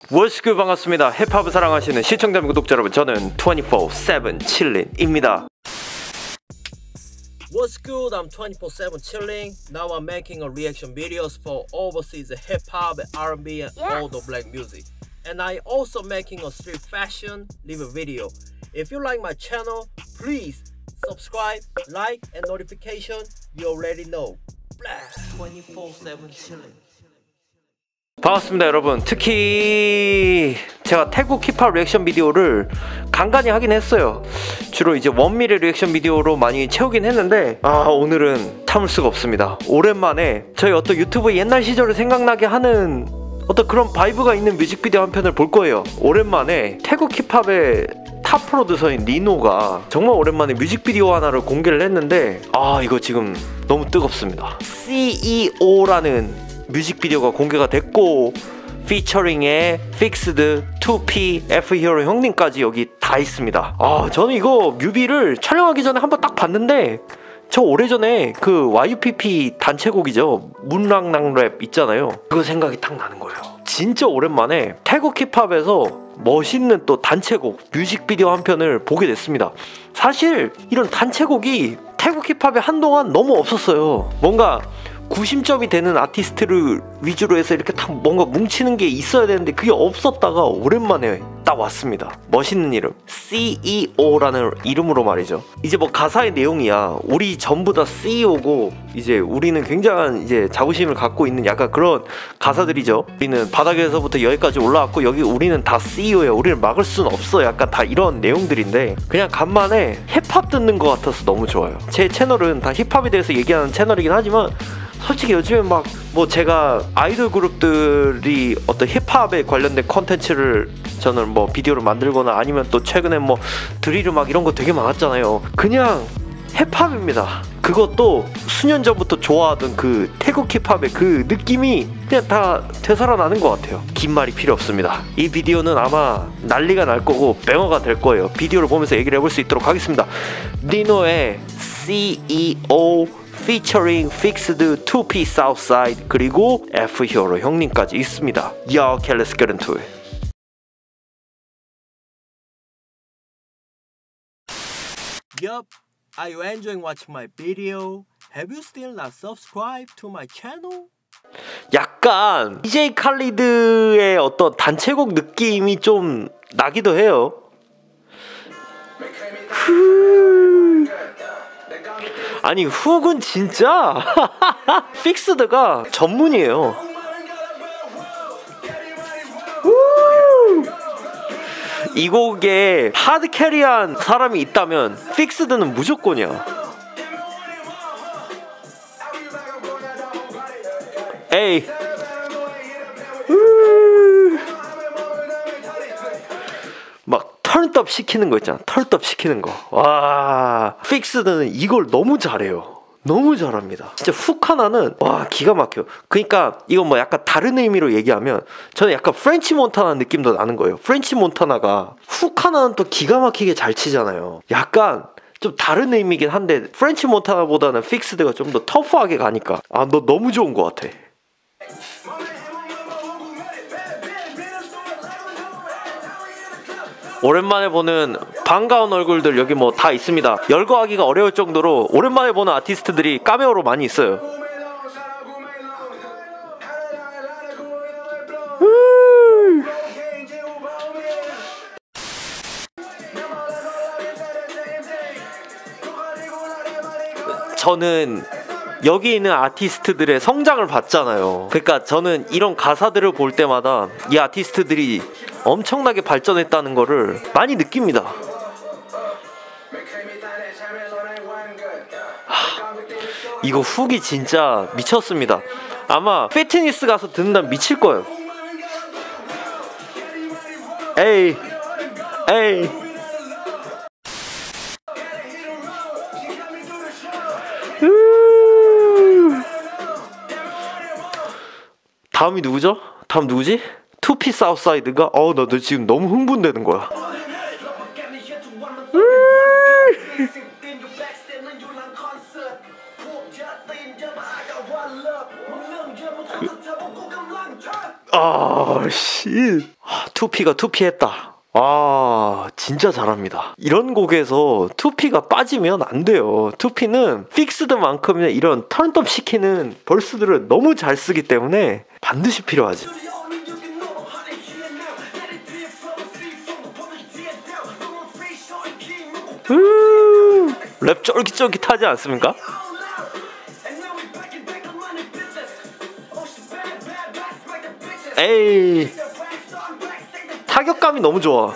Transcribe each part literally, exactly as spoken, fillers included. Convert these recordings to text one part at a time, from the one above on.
워스크 반갑습니다. 힙합을 사랑하시는 시청자 및 구독자 여러분, 저는 이십사 세븐 칠린입니다. What's good? I'm twenty-four seven chilling. Now I'm making a reaction videos for overseas hip hop, R and B, and Yes. all the black music. And I also making a street fashion live video. If you like my channel, please subscribe, like, and notification. You already know. Blast twenty-four seven chilling. 반갑습니다 여러분. 특히 제가 태국 힙합 리액션 비디오를 간간히 하긴 했어요. 주로 이제 원미래 리액션 비디오로 많이 채우긴 했는데, 아 오늘은 참을 수가 없습니다. 오랜만에 저희 어떤 유튜브 옛날 시절을 생각나게 하는 어떤 그런 바이브가 있는 뮤직비디오 한 편을 볼 거예요. 오랜만에 태국 힙합의 탑 프로듀서인 리노가 정말 오랜만에 뮤직비디오 하나를 공개를 했는데, 아 이거 지금 너무 뜨겁습니다. 씨이오라는 뮤직비디오가 공개가 됐고, 피처링에 픽스드, 투피, F히어로 형님까지 여기 다 있습니다. 아 저는 이거 뮤비를 촬영하기 전에 한번 딱 봤는데, 저 오래전에 그 와이유피피 단체곡이죠, 문랑랑랩 있잖아요, 그거 생각이 딱 나는 거예요. 진짜 오랜만에 태국 힙합에서 멋있는 또 단체곡 뮤직비디오 한 편을 보게 됐습니다. 사실 이런 단체곡이 태국 힙합에 한동안 너무 없었어요. 뭔가 구심점이 되는 아티스트를 위주로 해서 이렇게 딱 뭔가 뭉치는 게 있어야 되는데 그게 없었다가 오랜만에 딱 왔습니다. 멋있는 이름, 씨이오라는 이름으로 말이죠. 이제 뭐 가사의 내용이야, 우리 전부 다 씨이오고 이제 우리는 굉장한 이제 자부심을 갖고 있는 약간 그런 가사들이죠. 우리는 바닥에서부터 여기까지 올라왔고 여기 우리는 다 씨이오야, 우리를 막을 순 없어, 약간 다 이런 내용들인데, 그냥 간만에 힙합 듣는 것 같아서 너무 좋아요. 제 채널은 다 힙합에 대해서 얘기하는 채널이긴 하지만 솔직히 요즘에 막 뭐 제가 아이돌 그룹들이 어떤 힙합에 관련된 컨텐츠를 저는 뭐 비디오를 만들거나 아니면 또 최근에 뭐 드릴 음악 이런 거 되게 많았잖아요. 그냥 힙합입니다. 그것도 수년 전부터 좋아하던 그 태국 힙합의 그 느낌이 그냥 다 되살아나는 것 같아요. 긴 말이 필요 없습니다. 이 비디오는 아마 난리가 날 거고 뱅어가 될 거예요. 비디오를 보면서 얘기를 해볼 수 있도록 하겠습니다. 리노의 씨이오 featuring fixed 투피 Southside 그리고 F히어로 형님까지 있습니다. Yo, okay, let's get into it. Yup. Are you enjoying watching my video? Have you still not subscribed to my channel? 약간 디제이 칼리드의 어떤 단체곡 느낌이 좀 나기도 해요. 후... 아니 훅은 진짜 픽스드가 전문이에요. 이 곡에 하드 캐리한 사람이 있다면 픽스드는 무조건이야. 에이 막 턴업 시키는 거 있잖아, 턴업 시키는 거. 와, 픽스드는 이걸 너무 잘해요. 너무 잘합니다. 진짜 훅 하나는 와 기가 막혀. 그러니까 이건 뭐 약간 다른 의미로 얘기하면 저는 약간 프렌치 몬타나 느낌도 나는 거예요. 프렌치 몬타나가 훅 하나는 또 기가 막히게 잘 치잖아요. 약간 좀 다른 의미긴 한데 프렌치 몬타나보다는 픽스드가 좀 더 터프하게 가니까 아 너 너무 좋은 것 같아. 오랜만에 보는 반가운 얼굴들 여기 뭐 다 있습니다. 열거하기가 어려울 정도로 오랜만에 보는 아티스트들이 카메오로 많이 있어요. 저는 여기 있는 아티스트들의 성장을 봤잖아요. 그러니까 저는 이런 가사들을 볼 때마다 이 아티스트들이 엄청나게 발전했다는 거를 많이 느낍니다. 하, 이거 훅이 진짜 미쳤습니다. 아마 피트니스 가서 듣는다면 미칠 거예요. 에이 에이 다음이 누구죠? 다음 누구지? 투피 사우스사이드가? 어우 나, 나 지금 너무 흥분되는 거야. 아 씨. 투피가 투피했다. 아 진짜 잘합니다. 이런 곡에서 투피가 빠지면 안 돼요. 투피는 픽스드만큼이나 이런 턴업 시키는 벌스들을 너무 잘 쓰기 때문에 반드시 필요하지. 음, 랩 쫄깃쫄깃하지 않습니까? 에이, 타격감이 너무 좋아.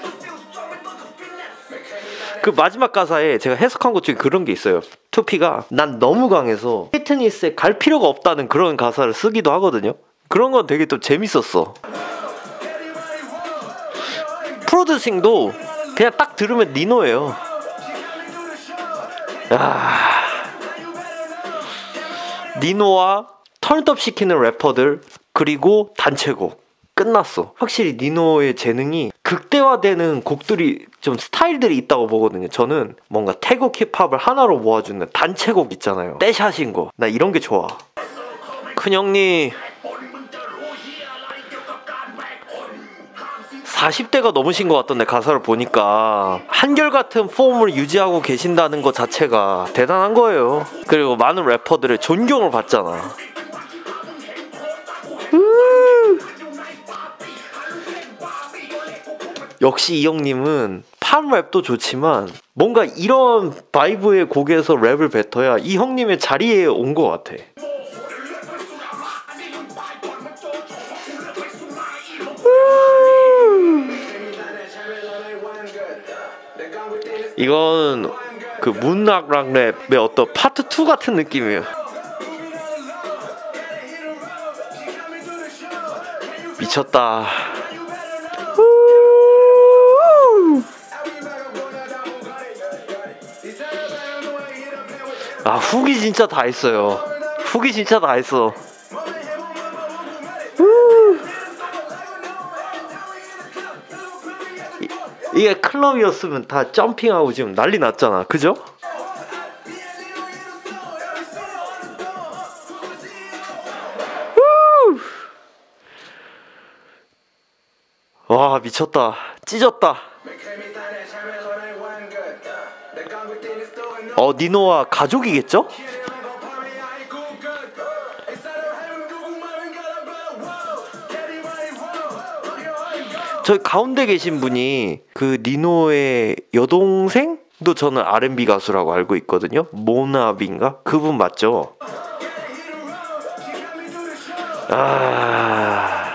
그 마지막 가사에 제가 해석한 것 중에 그런 게 있어요. 투피가 난 너무 강해서 피트니스에 갈 필요가 없다는 그런 가사를 쓰기도 하거든요. 그런 건 되게 또 재밌었어. 프로듀싱도 그냥 딱 들으면 니노예요. 야, 니노와 턴업 시키는 래퍼들 그리고 단체곡 끝났어. 확실히 니노의 재능이 극대화되는 곡들이 좀 스타일들이 있다고 보거든요. 저는 뭔가 태국 힙합을 하나로 모아주는 단체곡 있잖아요. 떼샷인 거. 나 이런 게 좋아. 큰형님 사십 대가 넘으신 것 같던데 가사를 보니까 한결같은 폼을 유지하고 계신다는 것 자체가 대단한 거예요. 그리고 많은 래퍼들의 존경을 받잖아. 음. 역시 이 형님은 팝랩도 좋지만 뭔가 이런 바이브의 곡에서 랩을 뱉어야 이 형님의 자리에 온 것 같아. 이건 그 문락 랩의 어떤 파트 투 같은 느낌이에요. 미쳤다. 아 훅이 진짜 다 있어요. 훅이 진짜 다 있어. 이게 클럽이었으면 다 점핑하고 지금 난리 났잖아. 그죠? 와 미쳤다. 찢었다. 어 니노와 가족이겠죠? 저희 가운데 계신 분이 그 니노의 여동생도 저는 알앤비 가수라고 알고 있거든요. 모나비인가? 그분 맞죠? 아...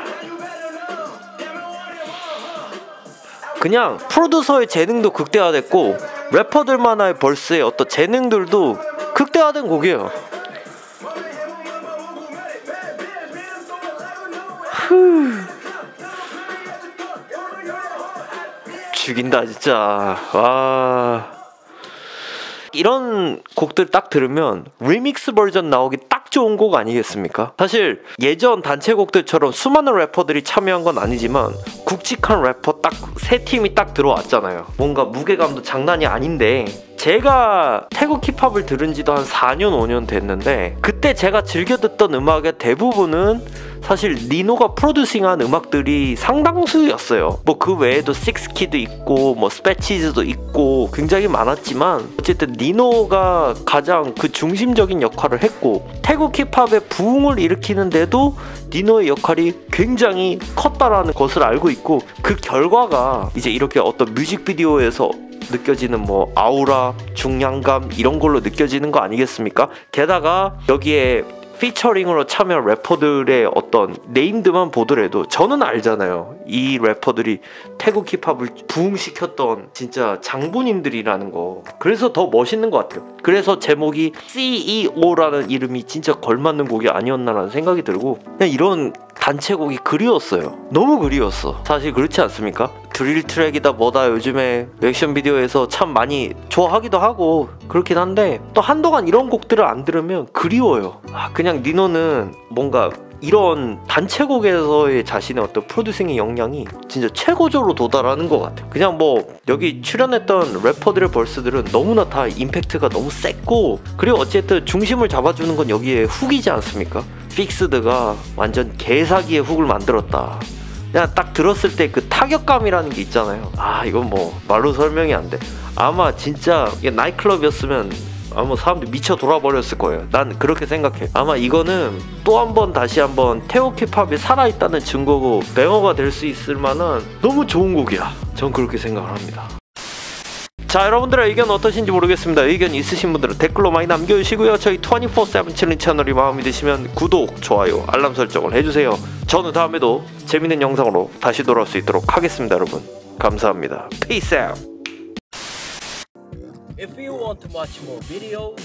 그냥 프로듀서의 재능도 극대화됐고 래퍼들만의 벌스의 어떤 재능들도 극대화된 곡이에요. 후... 죽인다 진짜. 와 이런 곡들 딱 들으면 리믹스 버전 나오기 딱 좋은 곡 아니겠습니까? 사실 예전 단체곡들처럼 수많은 래퍼들이 참여한 건 아니지만 굵직한 래퍼 딱 세 팀이 딱 들어왔잖아요. 뭔가 무게감도 장난이 아닌데 제가 태국 힙합을 들은 지도 한 사 년 오 년 됐는데 그때 제가 즐겨 듣던 음악의 대부분은 사실 니노가 프로듀싱한 음악들이 상당수였어요. 뭐 그 외에도 식스키도 있고 뭐 스패치즈도 있고 굉장히 많았지만 어쨌든 니노가 가장 그 중심적인 역할을 했고 태국 힙합의 부흥을 일으키는데도 니노의 역할이 굉장히 컸다라는 것을 알고 있고 그 결과가 이제 이렇게 어떤 뮤직비디오에서 느껴지는 뭐 아우라, 중량감 이런 걸로 느껴지는 거 아니겠습니까? 게다가 여기에 피처링으로 참여한 래퍼들의 어떤 네임들만 보더라도 저는 알잖아요. 이 래퍼들이 태국 힙합을 부흥시켰던 진짜 장본인들이라는 거. 그래서 더 멋있는 것 같아요. 그래서 제목이 씨이오라는 이름이 진짜 걸맞는 곡이 아니었나라는 생각이 들고 그냥 이런 단체곡이 그리웠어요. 너무 그리웠어. 사실 그렇지 않습니까? 드릴 트랙이다 뭐다 요즘에 리액션 비디오에서 참 많이 좋아하기도 하고 그렇긴 한데 또 한동안 이런 곡들을 안 들으면 그리워요. 아, 그냥 니노는 뭔가 이런 단체곡에서의 자신의 어떤 프로듀싱의 역량이 진짜 최고조로 도달하는 것 같아요. 그냥 뭐 여기 출연했던 래퍼들의 벌스들은 너무나 다 임팩트가 너무 셌고 그리고 어쨌든 중심을 잡아주는 건 여기에 훅이지 않습니까? 픽스드가 완전 개사기의 훅을 만들었다. 그냥 딱 들었을 때 그 타격감이라는 게 있잖아요. 아 이건 뭐 말로 설명이 안 돼. 아마 진짜 이게 나이트클럽이었으면 아마 사람들이 미쳐 돌아버렸을 거예요. 난 그렇게 생각해. 아마 이거는 또 한 번 다시 한번 태오키팝이 살아있다는 증거고 뱅어가 될 수 있을 만한 너무 좋은 곡이야. 전 그렇게 생각을 합니다. 자, 여러분들의 의견 어떠신지 모르겠습니다. 의견 있으신 분들은 댓글로 많이 남겨주시고요. 저희 이십사 세븐 칠링 채널이 마음에 드시면 구독, 좋아요, 알람 설정을 해주세요. 저는 다음에도 재밌는 영상으로 다시 돌아올 수 있도록 하겠습니다. 여러분 감사합니다. Peace out. If you want to watch more videos,